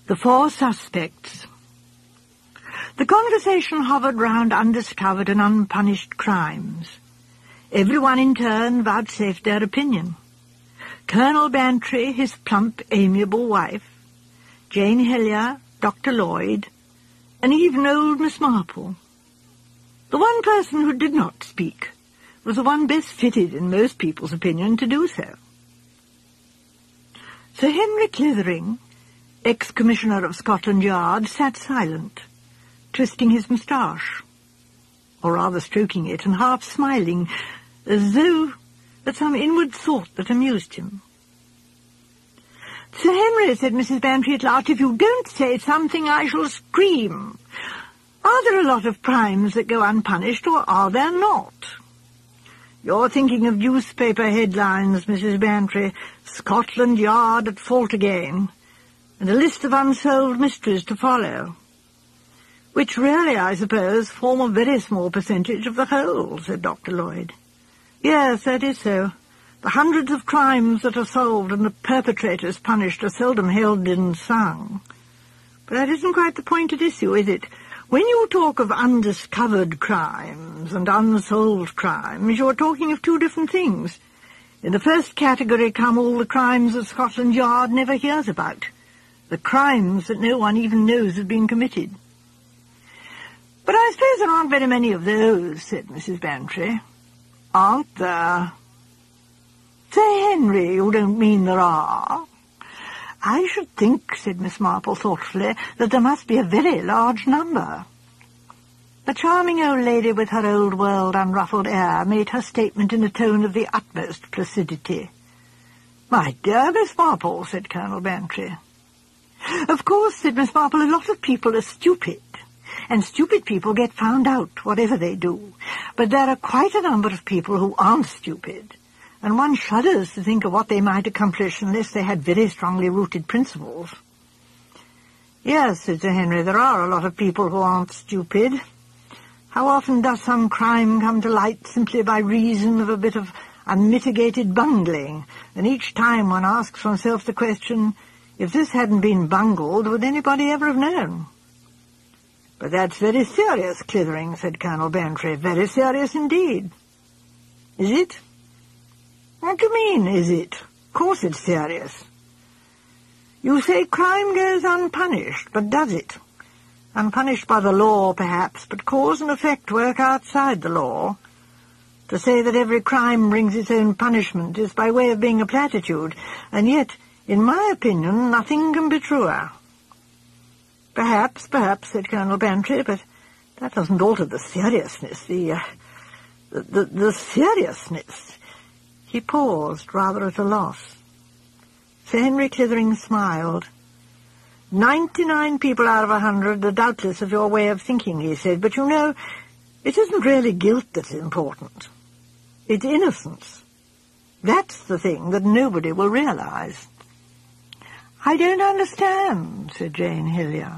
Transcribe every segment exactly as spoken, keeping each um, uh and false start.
The four suspects. The conversation hovered round undiscovered and unpunished crimes. Everyone in turn vouchsafed their opinion. Colonel Bantry, his plump, amiable wife, Jane Hillier, Doctor Lloyd, and even old Miss Marple. The one person who did not speak was the one best fitted, in most people's opinion, to do so. Sir Henry Clithering, ex-Commissioner of Scotland Yard, sat silent, twisting his moustache, or rather stroking it, and half smiling, as though at some inward thought that amused him. "Sir Henry," said Missus Bantry at last, "if you don't say something I shall scream. Are there a lot of crimes that go unpunished, or are there not?" "You're thinking of newspaper headlines, Missus Bantry. Scotland Yard at fault again, and a list of unsolved mysteries to follow." "Which really, I suppose, form a very small percentage of the whole," said Doctor Lloyd. "Yes, that is so. The hundreds of crimes that are solved and the perpetrators punished are seldom held in song. But that isn't quite the point at issue, is it? When you talk of undiscovered crimes and unsolved crimes, you're talking of two different things. In the first category come all the crimes that Scotland Yard never hears about, the crimes that no one even knows have been committed." "But I suppose there aren't very many of those," said Missus Bantry. "Aren't there?" "Sir Henry, you don't mean there are?" "I should think," said Miss Marple thoughtfully, "that there must be a very large number." The charming old lady with her old-world unruffled air made her statement in a tone of the utmost placidity. "My dear Miss Marple," said Colonel Bantry. "Of course," said Miss Marple, "a lot of people are stupid, and stupid people get found out, whatever they do. But there are quite a number of people who aren't stupid, and one shudders to think of what they might accomplish unless they had very strongly rooted principles." "Yes," said Sir Henry, "there are a lot of people who aren't stupid. How often does some crime come to light simply by reason of a bit of unmitigated bungling, and each time one asks oneself the question, if this hadn't been bungled, would anybody ever have known?" "But that's very serious, Clithering," said Colonel Bantry. "Very serious indeed." "Is it?" "What do you mean, is it? Of course it's serious. You say crime goes unpunished, but does it? Unpunished by the law, perhaps, but cause and effect work outside the law. To say that every crime brings its own punishment is by way of being a platitude, and yet, in my opinion, nothing can be truer." "Perhaps, perhaps," said Colonel Bantry, "but that doesn't alter the seriousness, the, uh, the, the, the seriousness." He paused, rather at a loss. Sir Henry Clithering smiled. Ninety-nine people out of a hundred are doubtless of your way of thinking," he said, "but you know, it isn't really guilt that's important. It's innocence. That's the thing that nobody will realize." "I don't understand," said Jane Hillier.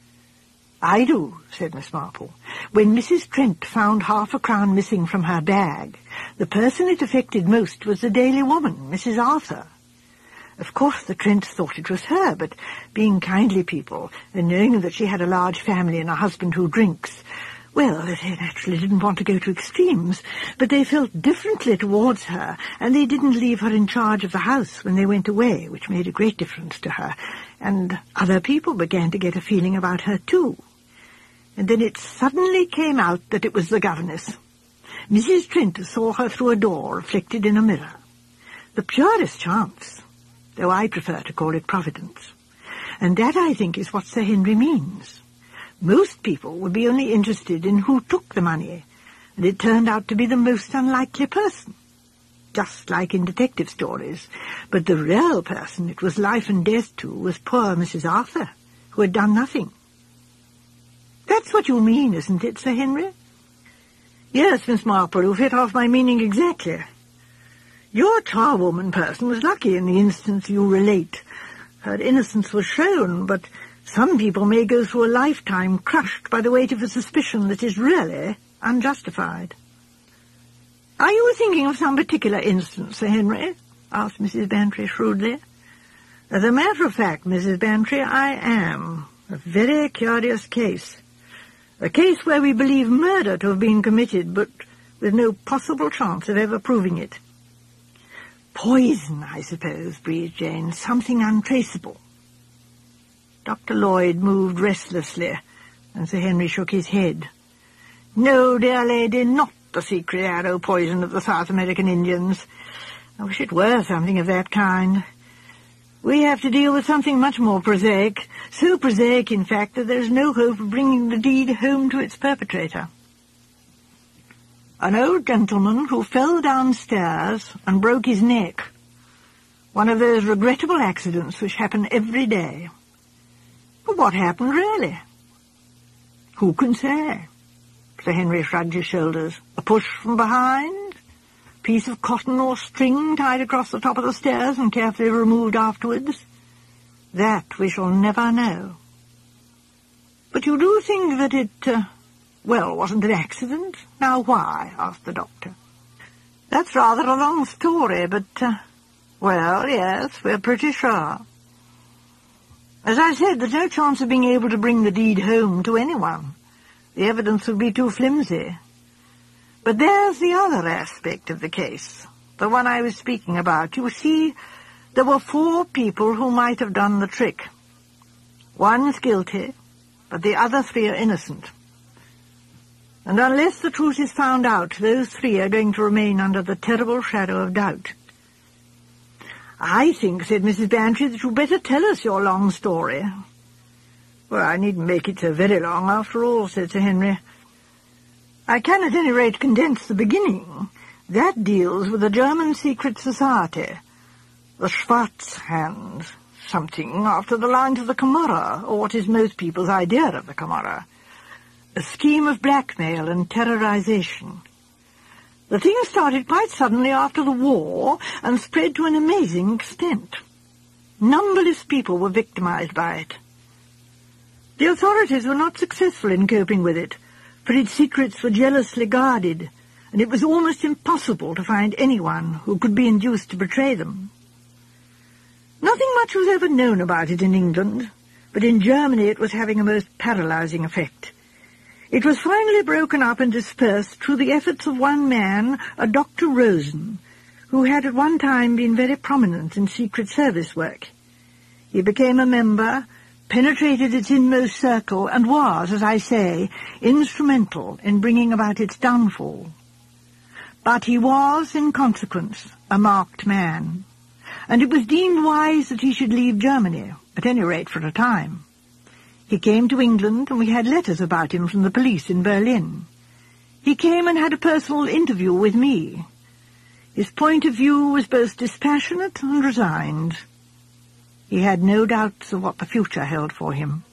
"I do," said Miss Marple. "When Missus Trent found half a crown missing from her bag, the person it affected most was the Daily Woman, Missus Arthur. Of course the Trents thought it was her, but being kindly people, and knowing that she had a large family and a husband who drinks, well, they naturally didn't want to go to extremes, but they felt differently towards her, and they didn't leave her in charge of the house when they went away, which made a great difference to her, and other people began to get a feeling about her too. And then it suddenly came out that it was the governess. Missus Trent saw her through a door reflected in a mirror. The purest chance, though I prefer to call it providence. And that, I think, is what Sir Henry means. Most people would be only interested in who took the money, and it turned out to be the most unlikely person, just like in detective stories. But the real person it was life and death to was poor Missus Arthur, who had done nothing. That's what you mean, isn't it, Sir Henry?" "Yes, Miss Marple, you've hit off my meaning exactly. Your charwoman person was lucky in the instance you relate. Her innocence was shown, but some people may go through a lifetime crushed by the weight of a suspicion that is really unjustified." "Are you thinking of some particular instance, Sir Henry?" asked Missus Bantry shrewdly. As a matter of fact, Missus Bantry, I am. A very curious case. A case where we believe murder to have been committed, but with no possible chance of ever proving it. Poison, I suppose, breathed Jane. Something untraceable. Doctor Lloyd moved restlessly, and Sir Henry shook his head. No, dear lady, not the secret arrow poison of the South American Indians. I wish it were something of that kind. We have to deal with something much more prosaic, so prosaic, in fact, that there is no hope of bringing the deed home to its perpetrator. An old gentleman who fell downstairs and broke his neck. One of those regrettable accidents which happen every day. But what happened, really? Who can say? Sir Henry shrugged his shoulders. A push from behind? Piece of cotton or string tied across the top of the stairs and carefully removed afterwards? That we shall never know. But you do think that it, uh, well, wasn't an accident? Now why? Asked the doctor. That's rather a long story, but, uh, well, yes, we're pretty sure. As I said, there's no chance of being able to bring the deed home to anyone. The evidence would be too flimsy. But there's the other aspect of the case, the one I was speaking about. You see, there were four people who might have done the trick. One's guilty, but the other three are innocent. And unless the truth is found out, those three are going to remain under the terrible shadow of doubt. I think, said Missus Bantry, that you'd better tell us your long story. Well, I needn't make it so very long, after all, said Sir Henry. I can at any rate condense the beginning. That deals with the German secret society, the Schwarzhand, something after the lines of the Camorra, or what is most people's idea of the Camorra, a scheme of blackmail and terrorization. The thing started quite suddenly after the war and spread to an amazing extent. Numberless people were victimized by it. The authorities were not successful in coping with it, for its secrets were jealously guarded, and it was almost impossible to find anyone who could be induced to betray them. Nothing much was ever known about it in England, but in Germany it was having a most paralyzing effect. It was finally broken up and dispersed through the efforts of one man, a Doctor Rosen, who had at one time been very prominent in Secret Service work. He became a member, penetrated its inmost circle, and was, as I say, instrumental in bringing about its downfall. But he was, in consequence, a marked man, and it was deemed wise that he should leave Germany, at any rate for a time. He came to England, and we had letters about him from the police in Berlin. He came and had a personal interview with me. His point of view was both dispassionate and resigned. He had no doubts of what the future held for him.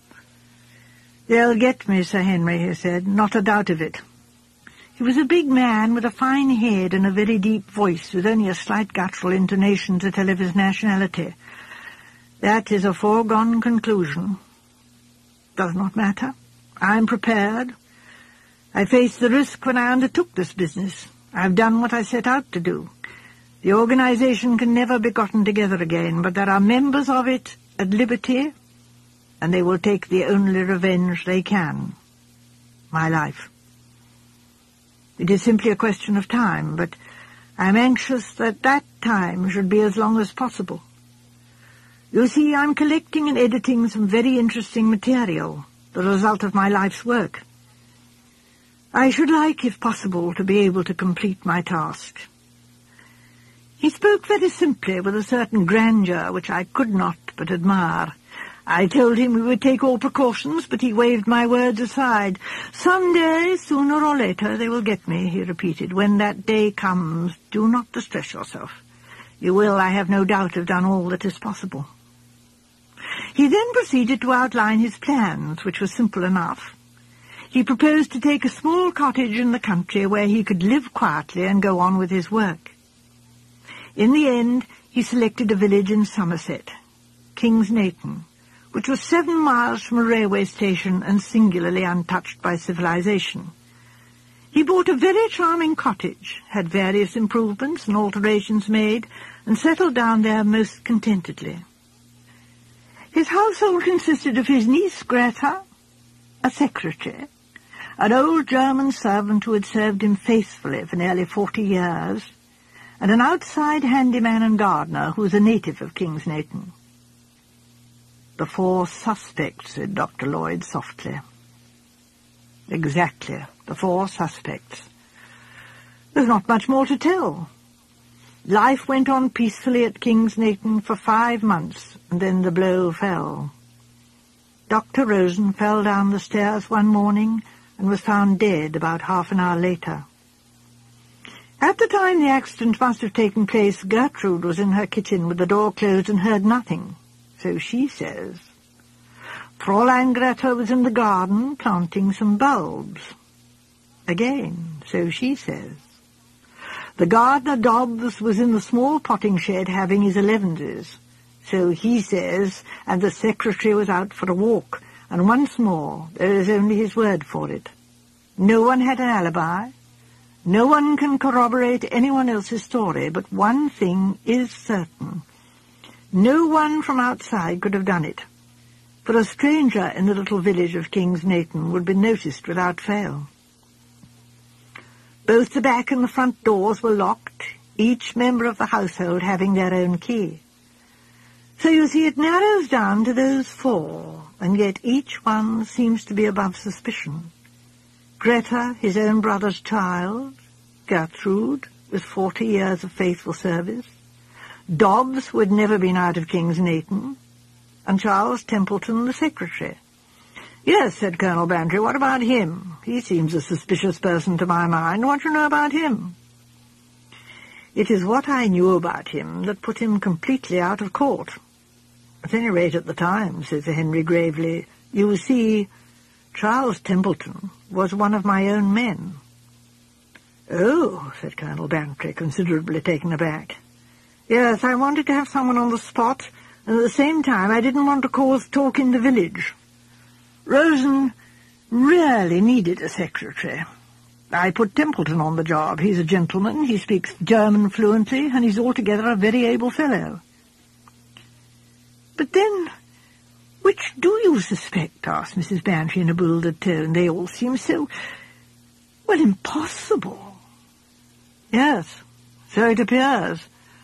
"They'll get me, Sir Henry," he said, "not a doubt of it." He was a big man with a fine head and a very deep voice, with only a slight guttural intonation to tell of his nationality. That is a foregone conclusion. Does not matter. I am prepared. I faced the risk when I undertook this business. I have done what I set out to do. The organization can never be gotten together again, but there are members of it at liberty, and they will take the only revenge they can. My life. It is simply a question of time, but I am anxious that that time should be as long as possible. You see, I'm collecting and editing some very interesting material, the result of my life's work. I should like, if possible, to be able to complete my task. He spoke very simply, with a certain grandeur which I could not but admire. I told him we would take all precautions, but he waved my words aside. "Some day, sooner or later, they will get me," he repeated. "When that day comes, do not distress yourself. You will, I have no doubt, have done all that is possible." He then proceeded to outline his plans, which were simple enough. He proposed to take a small cottage in the country where he could live quietly and go on with his work. In the end, he selected a village in Somerset, Kingsnayton, which was seven miles from a railway station and singularly untouched by civilization. He bought a very charming cottage, had various improvements and alterations made, and settled down there most contentedly. His household consisted of his niece Greta, a secretary, an old German servant who had served him faithfully for nearly forty years, and an outside handyman and gardener who was a native of Kingsnayton. The four suspects, said Doctor Lloyd softly. Exactly, the four suspects. There's not much more to tell. Life went on peacefully at Kingsnayton for five months, and then the blow fell. Doctor Rosen fell down the stairs one morning and was found dead about half an hour later. At the time the accident must have taken place, Gertrude was in her kitchen with the door closed and heard nothing, so she says. Fräulein Greta was in the garden planting some bulbs. Again, so she says. The gardener Dobbs was in the small potting shed having his elevenses, so he says, and the secretary was out for a walk, and once more there is only his word for it. No one had an alibi. No one can corroborate anyone else's story, but one thing is certain. No one from outside could have done it, for a stranger in the little village of Kingsnayton would be noticed without fail. Both the back and the front doors were locked, each member of the household having their own key. So you see it narrows down to those four, and yet each one seems to be above suspicion. Greta, his own brother's child, Gertrude, with forty years of faithful service, Dobbs, who had never been out of Kingsnayton, and Charles Templeton, the secretary. Yes, said Colonel Bantry, what about him? He seems a suspicious person to my mind. What do you know about him? It is what I knew about him that put him completely out of court. At any rate at the time, said Sir Henry gravely. You see, Charles Templeton was one of my own men. Oh, said Colonel Bantry, considerably taken aback. Yes, I wanted to have someone on the spot, and at the same time I didn't want to cause talk in the village. Rosen really needed a secretary. I put Templeton on the job. He's a gentleman, he speaks German fluently, and he's altogether a very able fellow. But then, which do you suspect? Asked Missus Bantry in a bewildered tone. They all seem so, well, impossible. Yes, so it appears.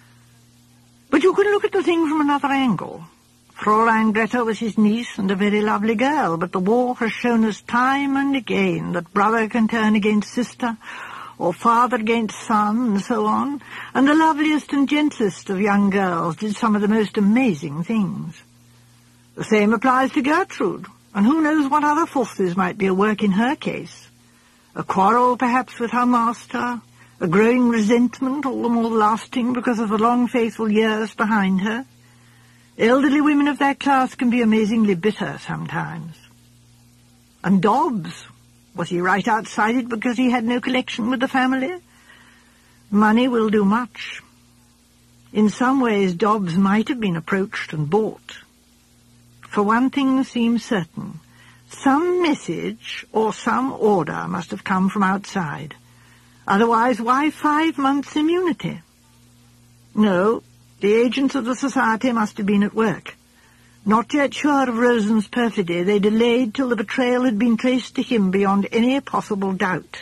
But you can look at the thing from another angle. Fräulein Greta was his niece and a very lovely girl, but the war has shown us time and again that brother can turn against sister, or father against son, and so on, and the loveliest and gentlest of young girls did some of the most amazing things. The same applies to Gertrude, and who knows what other forces might be at work in her case. A quarrel, perhaps, with her master, a growing resentment, all the more lasting because of the long faithful years behind her. Elderly women of that class can be amazingly bitter sometimes. And Dobbs, was he right outside it because he had no connection with the family? Money will do much. In some ways Dobbs might have been approached and bought. For one thing seems certain. Some message or some order must have come from outside. Otherwise, why five months' immunity? No, the agents of the society must have been at work. Not yet sure of Rosen's perfidy, they delayed till the betrayal had been traced to him beyond any possible doubt.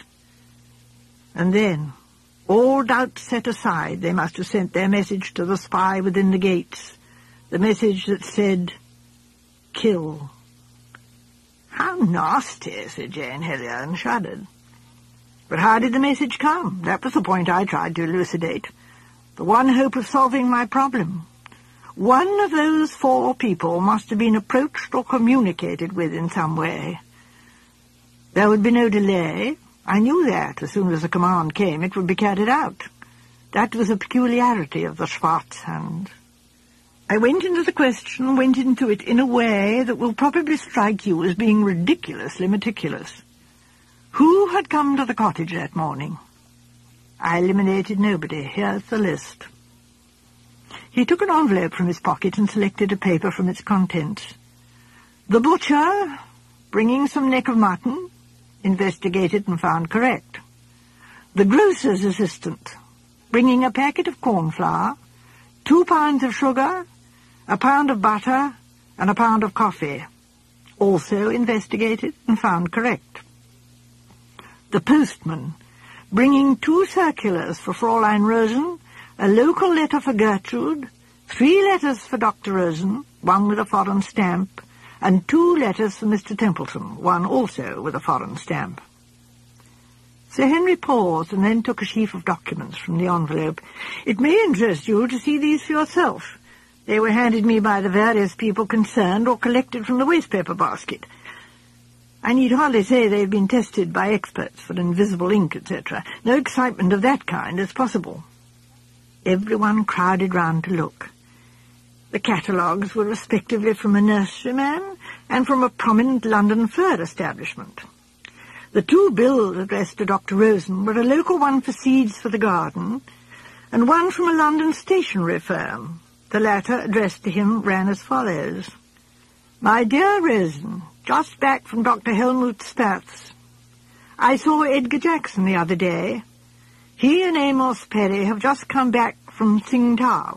And then, all doubt set aside, they must have sent their message to the spy within the gates, the message that said, kill. How nasty, said Jane Helier, and shuddered. But how did the message come? That was the point I tried to elucidate. The one hope of solving my problem. One of those four people must have been approached or communicated with in some way. There would be no delay. I knew that as soon as the command came it would be carried out. That was a peculiarity of the Schwarzhand. I went into the question, went into it in a way that will probably strike you as being ridiculously meticulous. Who had come to the cottage that morning? I eliminated nobody. Here's the list. He took an envelope from his pocket and selected a paper from its contents. The butcher, bringing some neck of mutton, investigated and found correct. The grocer's assistant, bringing a packet of corn flour, two pounds of sugar, a pound of butter, and a pound of coffee. Also investigated and found correct. The postman, bringing two circulars for Fräulein Rosen, a local letter for Gertrude, three letters for Doctor Rosen, one with a foreign stamp, and two letters for Mister Templeton, one also with a foreign stamp. Sir Henry paused and then took a sheaf of documents from the envelope. "It may interest you to see these for yourself. They were handed me by the various people concerned or collected from the wastepaper basket. I need hardly say they've been tested by experts for invisible ink, et cetera. No excitement of that kind is possible." Everyone crowded round to look. The catalogues were respectively from a nurseryman and from a prominent London fur establishment. The two bills addressed to Doctor Rosen were a local one for seeds for the garden and one from a London stationery firm. The latter, addressed to him, ran as follows. "My dear Rosen, just back from Doctor Helmut Spath's. I saw Edgar Jackson the other day. He and Amos Perry have just come back from Tsingtao.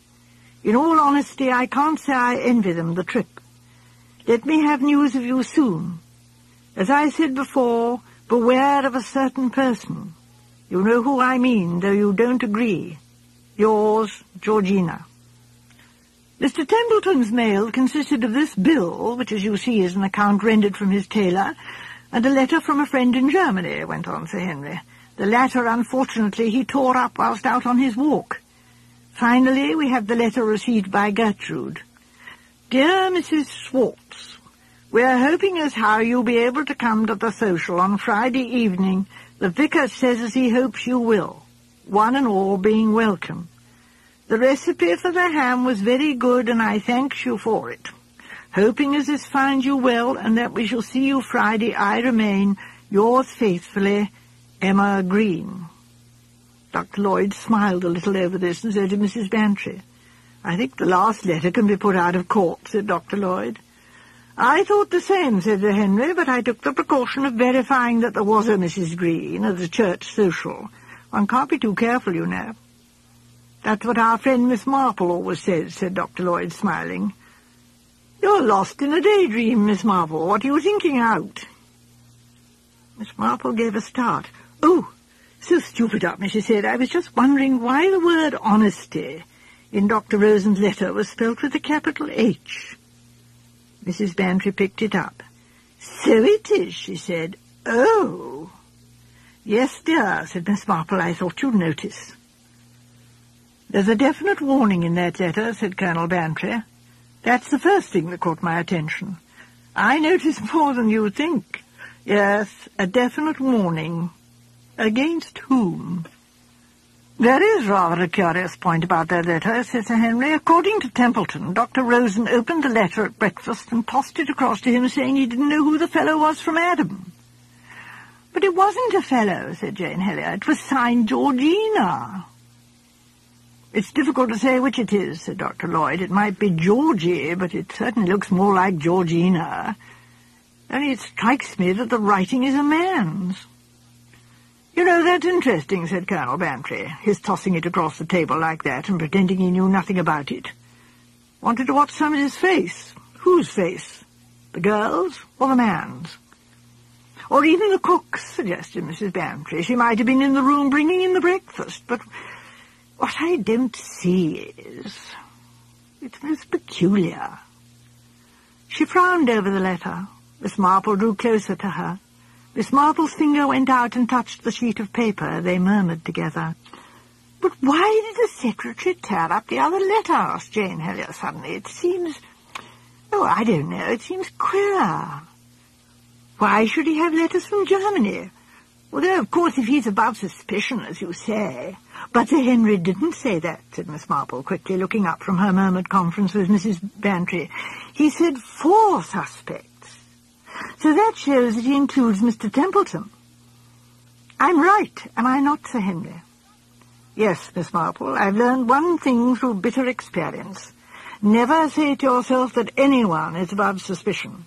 In all honesty, I can't say I envy them the trip. Let me have news of you soon. As I said before, beware of a certain person. You know who I mean, though you don't agree. Yours, Georgina." Mister Templeton's mail consisted of this bill, which, as you see, is an account rendered from his tailor, and a letter from a friend in Germany, went on Sir Henry. The latter, unfortunately, he tore up whilst out on his walk. Finally, we have the letter received by Gertrude. "Dear Missus Schwartz, we are hoping as how you'll be able to come to the social on Friday evening. The vicar says as he hopes you will, one and all being welcome. The recipe for the ham was very good, and I thanks you for it. Hoping as this finds you well, and that we shall see you Friday, I remain, yours faithfully, Emma Green." Doctor Lloyd smiled a little over this, and so did Missus Bantry. "I think the last letter can be put out of court," said Doctor Lloyd. "I thought the same," said Sir Henry, "but I took the precaution of verifying that there was a Missus Green at the church social. One can't be too careful, you know." "That's what our friend Miss Marple always says," said Doctor Lloyd, smiling. "You're lost in a daydream, Miss Marple. What are you thinking out?" Miss Marple gave a start. "Oh, so stupid up," she said. "I was just wondering why the word honesty in Doctor Rosen's letter was spelt with a capital H." Missus Bantry picked it up. "So it is," she said. "Oh." "Yes, dear," said Miss Marple. "I thought you'd notice." "There's a definite warning in that letter," said Colonel Bantry. "That's the first thing that caught my attention. I noticed more than you think. Yes, a definite warning. Against whom?" "There is rather a curious point about that letter," said Sir Henry. "According to Templeton, Doctor Rosen opened the letter at breakfast and tossed it across to him, saying he didn't know who the fellow was from Adam." "But it wasn't a fellow," said Jane Hellier. "It was signed Georgina." "It's difficult to say which it is," said Doctor Lloyd. "It might be Georgie, but it certainly looks more like Georgina. Only it strikes me that the writing is a man's." "You know, that's interesting," said Colonel Bantry, his tossing it across the table like that and pretending he knew nothing about it. "Wanted to watch somebody's face. Whose face? The girl's or the man's?" "Or even the cook's," suggested Missus Bantry. "She might have been in the room bringing in the breakfast, but what I don't see is, it's most peculiar." She frowned over the letter. Miss Marple drew closer to her. Miss Marple's finger went out and touched the sheet of paper. They murmured together. "But why did the secretary tear up the other letter?" asked Jane Hellier suddenly. "It seems... oh, I don't know, it seems queer. Why should he have letters from Germany? Although, of course, if he's above suspicion, as you say—" "But Sir Henry didn't say that," said Miss Marple, quickly looking up from her murmured conference with Missus Bantry. "He said four suspects. So that shows that he includes Mister Templeton. I'm right, am I not, Sir Henry?" "Yes, Miss Marple, I've learned one thing through bitter experience. Never say to yourself that anyone is above suspicion.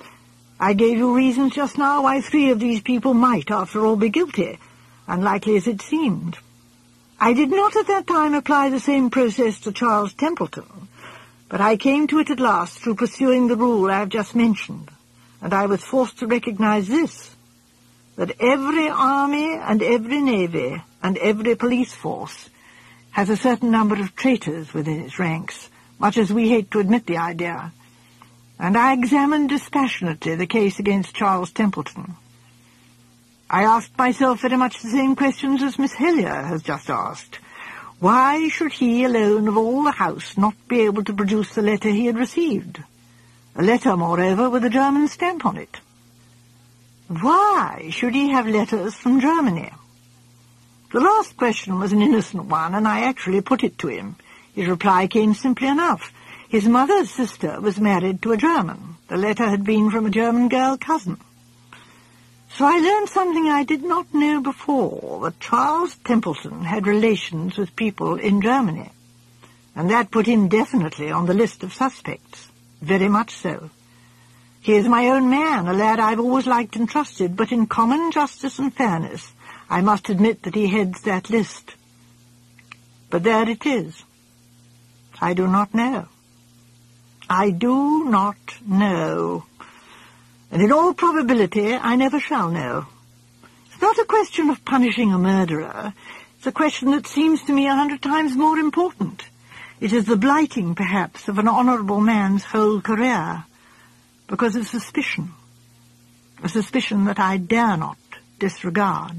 I gave you reasons just now why three of these people might, after all, be guilty, unlikely as it seemed. I did not at that time apply the same process to Charles Templeton, But I came to it at last through pursuing the rule I have just mentioned, and I was forced to recognize this, that every army and every navy and every police force has a certain number of traitors within its ranks, much as we hate to admit the idea, and I examined dispassionately the case against Charles Templeton. I asked myself very much the same questions as Miss Hellyer has just asked. Why should he alone of all the house not be able to produce the letter he had received? A letter, moreover, with a German stamp on it. Why should he have letters from Germany? The last question was an innocent one, and I actually put it to him. His reply came simply enough. His mother's sister was married to a German. The letter had been from a German girl cousin. So I learned something I did not know before, that Charles Templeton had relations with people in Germany, and that put him definitely on the list of suspects. Very much so. He is my own man, a lad I've always liked and trusted, but in common justice and fairness, I must admit that he heads that list. But there it is. I do not know. I do not know. And in all probability, I never shall know. It's not a question of punishing a murderer. It's a question that seems to me a hundred times more important. It is the blighting, perhaps, of an honourable man's whole career, because of suspicion, a suspicion that I dare not disregard.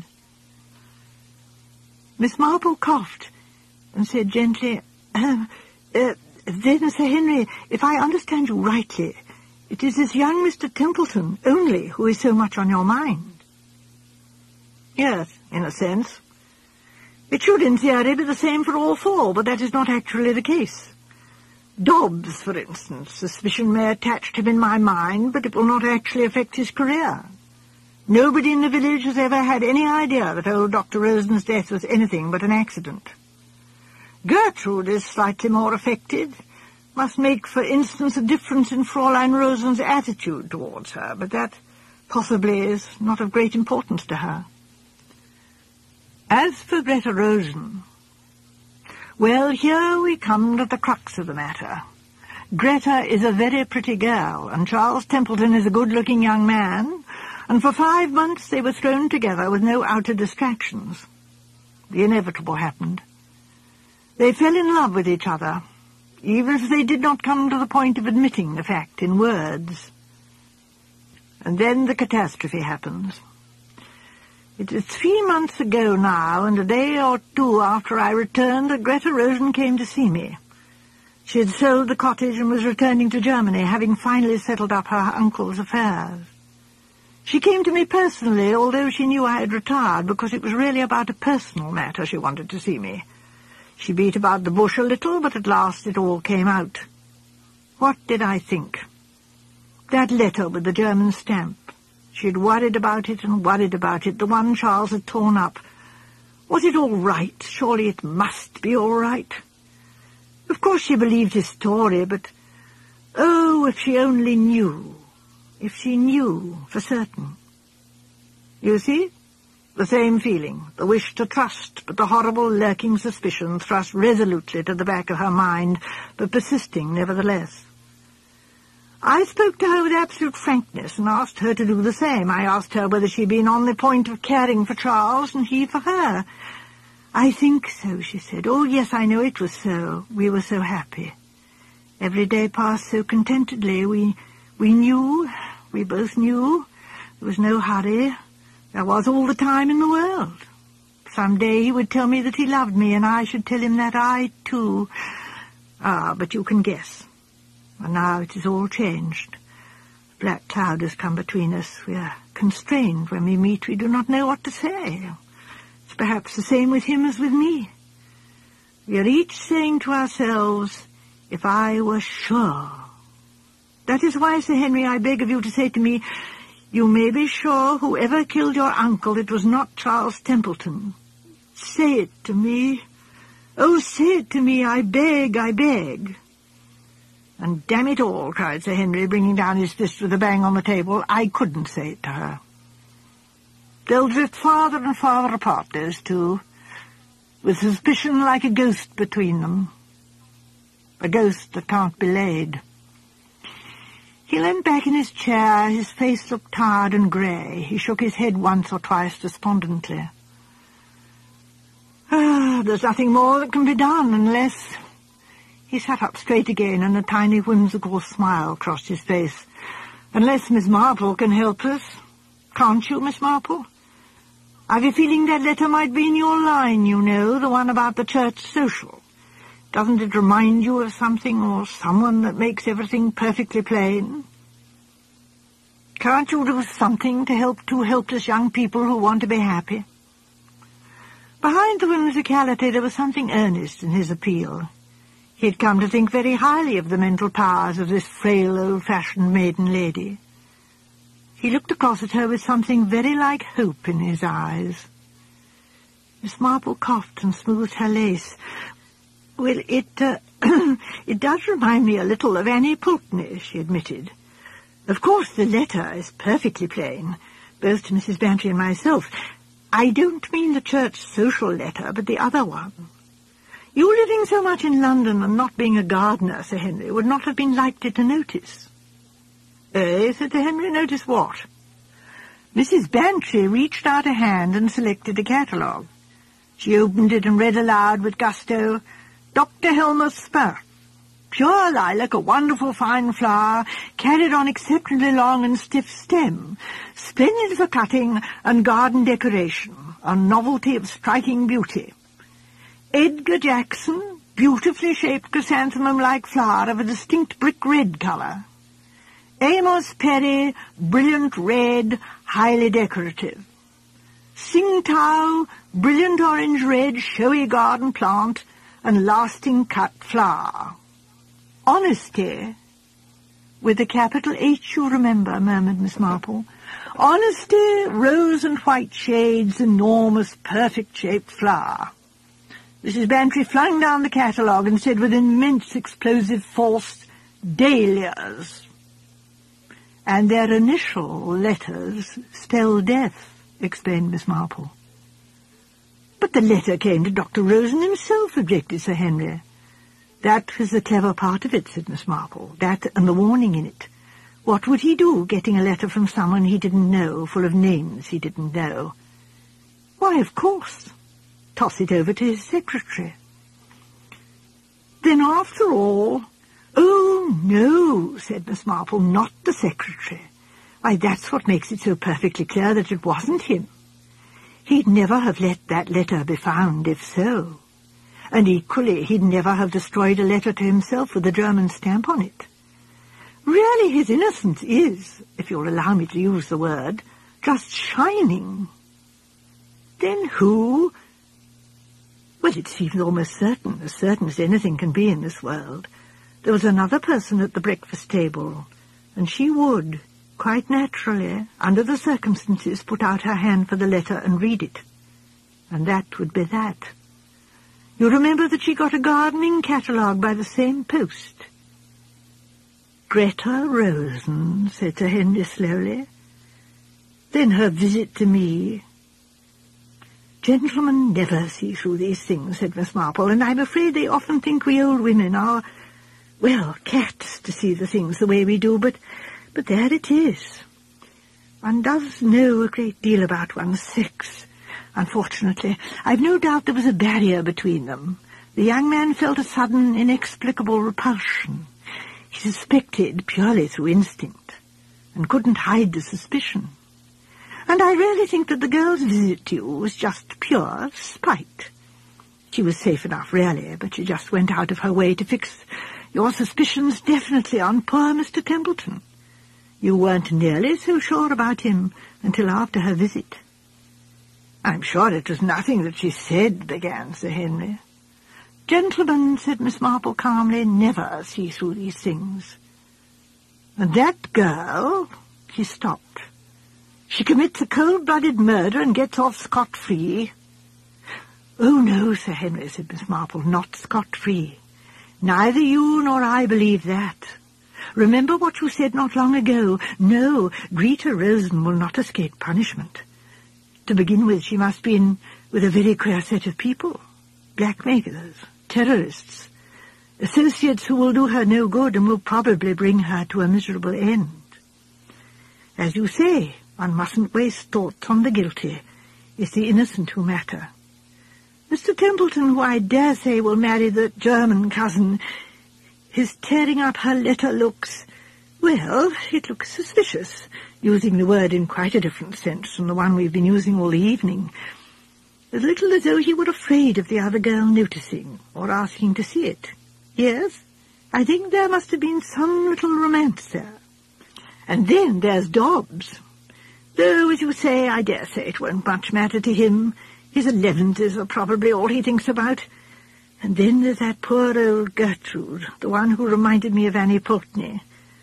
Miss Marple coughed and said gently, uh, uh, then, Sir Henry, if I understand you rightly, it is this young Mister Templeton only who is so much on your mind. Yes, in a sense. It should, in theory, be the same for all four, but that is not actually the case. Dobbs, for instance, suspicion may attach to him in my mind, but it will not actually affect his career. Nobody in the village has ever had any idea that old Doctor Rosen's death was anything but an accident. Gertrude is slightly more affected, must make, for instance, a difference in Fräulein Rosen's attitude towards her, but that possibly is not of great importance to her. As for Greta Rosen, well, here we come to the crux of the matter. Greta is a very pretty girl, and Charles Templeton is a good-looking young man, and for five months they were thrown together with no outer distractions. The inevitable happened. They fell in love with each other, even if they did not come to the point of admitting the fact in words. And then the catastrophe happens. It is three months ago now, and a day or two after I returned, that Greta Rosen came to see me. She had sold the cottage and was returning to Germany, having finally settled up her uncle's affairs. She came to me personally, although she knew I had retired, because it was really about a personal matter she wanted to see me. She beat about the bush a little, but at last it all came out. What did I think? That letter with the German stamp. She had worried about it and worried about it, the one Charles had torn up. Was it all right? Surely it must be all right. Of course she believed his story, but, oh, if she only knew, if she knew for certain. You see? The same feeling, the wish to trust, but the horrible lurking suspicion thrust resolutely to the back of her mind, but persisting nevertheless. I spoke to her with absolute frankness and asked her to do the same. I asked her whether she had been on the point of caring for Charles and he for her. I think so, she said. Oh, yes, I know it was so. We were so happy. Every day passed so contentedly. We, we knew, we both knew. There was no hurry. There was all the time in the world. Some day he would tell me that he loved me, and I should tell him that I, too. Ah, but you can guess. And now it is all changed. A black cloud has come between us. We are constrained when we meet. We do not know what to say. It's perhaps the same with him as with me. We are each saying to ourselves, if I were sure. That is why, Sir Henry, I beg of you to say to me, you may be sure whoever killed your uncle, it was not Charles Templeton. Say it to me. Oh, say it to me, I beg, I beg. And damn it all, cried Sir Henry, bringing down his fist with a bang on the table, I couldn't say it to her. They'll drift farther and farther apart, those two, with suspicion like a ghost between them. a ghost that can't be laid. He leant back in his chair. His face looked tired and grey. He shook his head once or twice despondently. Ah, there's nothing more that can be done unless... He sat up straight again, and a tiny whimsical smile crossed his face. Unless Miss Marple can help us. Can't you, Miss Marple? I've a feeling that letter might be in your line, you know, the one about the church social. Doesn't it remind you of something or someone that makes everything perfectly plain? Can't you do something to help two helpless young people who want to be happy? Behind the whimsicality there was something earnest in his appeal. He had come to think very highly of the mental powers of this frail, old-fashioned maiden lady. He looked across at her with something very like hope in his eyes. Miss Marple coughed and smoothed her lace. Well, it, uh, it does remind me a little of Annie Pulteney, she admitted. Of course, the letter is perfectly plain, both to Missus Bantry and myself. I don't mean the church social letter, but the other one. You living so much in London and not being a gardener, Sir Henry, would not have been likely to notice. Eh, said Sir Henry, notice what? Missus Bantry reached out a hand and selected a catalogue. She opened it and read aloud with gusto, Doctor Helmer's Spur. Pure lilac, a wonderful fine flower, carried on exceptionally long and stiff stem, splendid for cutting and garden decoration, a novelty of striking beauty. Edgar Jackson, beautifully shaped chrysanthemum-like flower of a distinct brick red colour. Amos Perry, brilliant red, highly decorative. Tsingtao, brilliant orange red, showy garden plant, and lasting cut flower. Honesty, with a capital H, you remember, murmured Miss Marple. Honesty, rose and white shades, enormous, perfect-shaped flower. Missus Bantry flung down the catalogue and said with immense explosive force, Dahlias. And their initial letters spell death, explained Miss Marple. But the letter came to Doctor Rosen himself, objected Sir Henry. That was the clever part of it, said Miss Marple. That and the warning in it. What would he do, getting a letter from someone he didn't know, full of names he didn't know? Why, of course, toss it over to his secretary. Then, after all... Oh, no, said Miss Marple, not the secretary. Why, that's what makes it so perfectly clear that it wasn't him. He'd never have let that letter be found if so. And equally, he'd never have destroyed a letter to himself with a German stamp on it. Really, his innocence is, if you'll allow me to use the word, just shining. Then who... Well, it seems almost certain, as certain as anything can be in this world. There was another person at the breakfast table, and she would, quite naturally, under the circumstances, put out her hand for the letter and read it. And that would be that. You remember that she got a gardening catalogue by the same post. Greta Rosen, said Sir Henry slowly. Then her visit to me. Gentlemen never see through these things, said Miss Marple, and I'm afraid they often think we old women are, well, cats to see the things the way we do, but, but there it is. One does know a great deal about one's sex. Unfortunately, I've no doubt there was a barrier between them. The young man felt a sudden, inexplicable repulsion. He suspected purely through instinct, and couldn't hide the suspicion. And I really think that the girl's visit to you was just pure spite. She was safe enough, really, but she just went out of her way to fix your suspicions definitely on poor Mister Templeton. You weren't nearly so sure about him until after her visit. I'm sure it was nothing that she said, began Sir Henry. Gentlemen, said Miss Marple calmly, never see through these things. And that girl, he stopped. She commits a cold-blooded murder and gets off scot-free. Oh, no, Sir Henry, said Miss Marple, not scot-free. Neither you nor I believe that. Remember what you said not long ago. No, Greta Rosen will not escape punishment. To begin with, she must be in with a very queer set of people. Blackmailers, terrorists. associates who will do her no good and will probably bring her to a miserable end. As you say, one mustn't waste thoughts on the guilty. It's the innocent who matter. Mister Templeton, who I dare say will marry the German cousin, his tearing up her letter looks, well, it looks suspicious, using the word in quite a different sense from the one we've been using all the evening. As little as though he were afraid of the other girl noticing or asking to see it. Yes, I think there must have been some little romance there. And then there's Dobbs. Though, as you say, I dare say it won't much matter to him. His elevenses are probably all he thinks about. And then there's that poor old Gertrude, the one who reminded me of Annie Pulteney.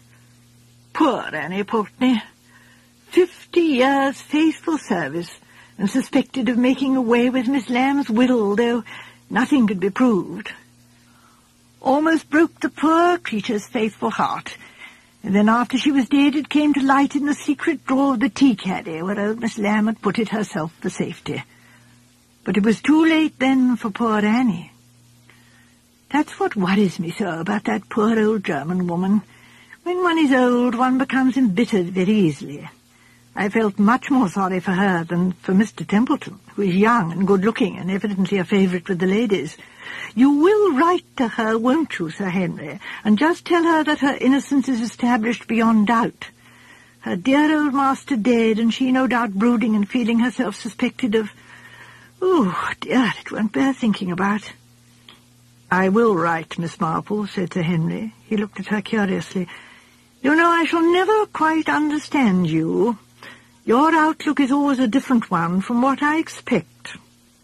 Poor Annie Pulteney. Fifty years' faithful service, and suspected of making away with Miss Lamb's will, though nothing could be proved. Almost broke the poor creature's faithful heart, and then after she was dead it came to light in the secret drawer of the tea-caddy, where old Miss Lamb had put it herself for safety. But it was too late then for poor Annie. That's what worries me so about that poor old German woman. When one is old, one becomes embittered very easily. I felt much more sorry for her than for Mister Templeton, who is young and good-looking and evidently a favourite with the ladies. You will write to her, won't you, Sir Henry, and just tell her that her innocence is established beyond doubt. Her dear old master dead, and she no doubt brooding and feeling herself suspected of... Oh, dear, it won't bear thinking about. I will write, Miss Marple, said Sir Henry. He looked at her curiously. You know, I shall never quite understand you. Your outlook is always a different one from what I expect.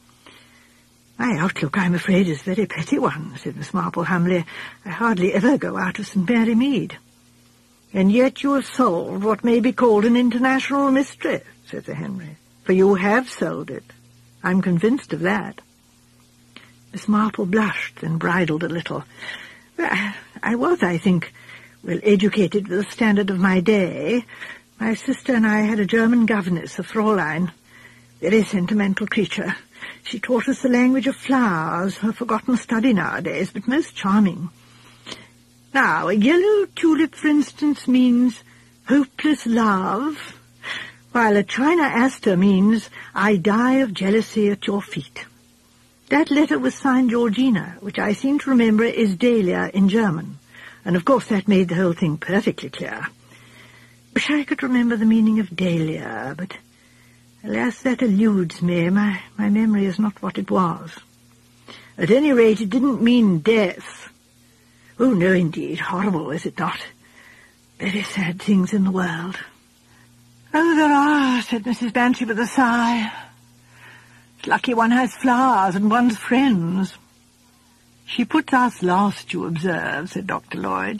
My outlook, I'm afraid, is a very petty one, said Miss Marple humbly. I hardly ever go out of Saint Mary Mead. And yet you have solved what may be called an international mystery, said Sir Henry. For you have solved it. I'm convinced of that. Miss Marple blushed and bridled a little. Well, I was, I think, well educated with the standard of my day. My sister and I had a German governess, a Fräulein, very sentimental creature. She taught us the language of flowers, a forgotten study nowadays, but most charming. Now, a yellow tulip, for instance, means hopeless love, while a china aster means I die of jealousy at your feet. That letter was signed Georgina, which I seem to remember is Dahlia in German, and of course that made the whole thing perfectly clear. Wish I could remember the meaning of Dahlia, but alas, that eludes me. My, my memory is not what it was. At any rate, it didn't mean death. Oh, no, indeed. Horrible, is it not? Very sad things in the world. Oh, there are, said Missus Banshee with a sigh. It's lucky one has flowers and one's friends. She puts us last, you observe, said Doctor Lloyd.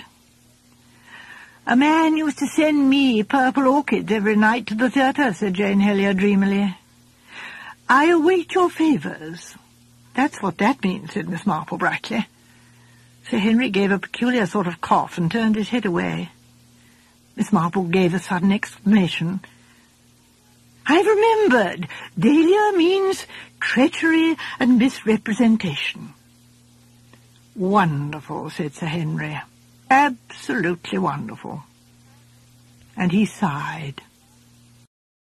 A man used to send me purple orchids every night to the theatre, said Jane Helier dreamily. I await your favours. That's what that means, said Miss Marple brightly. Sir Henry gave a peculiar sort of cough and turned his head away. Miss Marple gave a sudden exclamation. I've remembered. Dahlia means treachery and misrepresentation. Wonderful, said Sir Henry. Absolutely wonderful. And he sighed.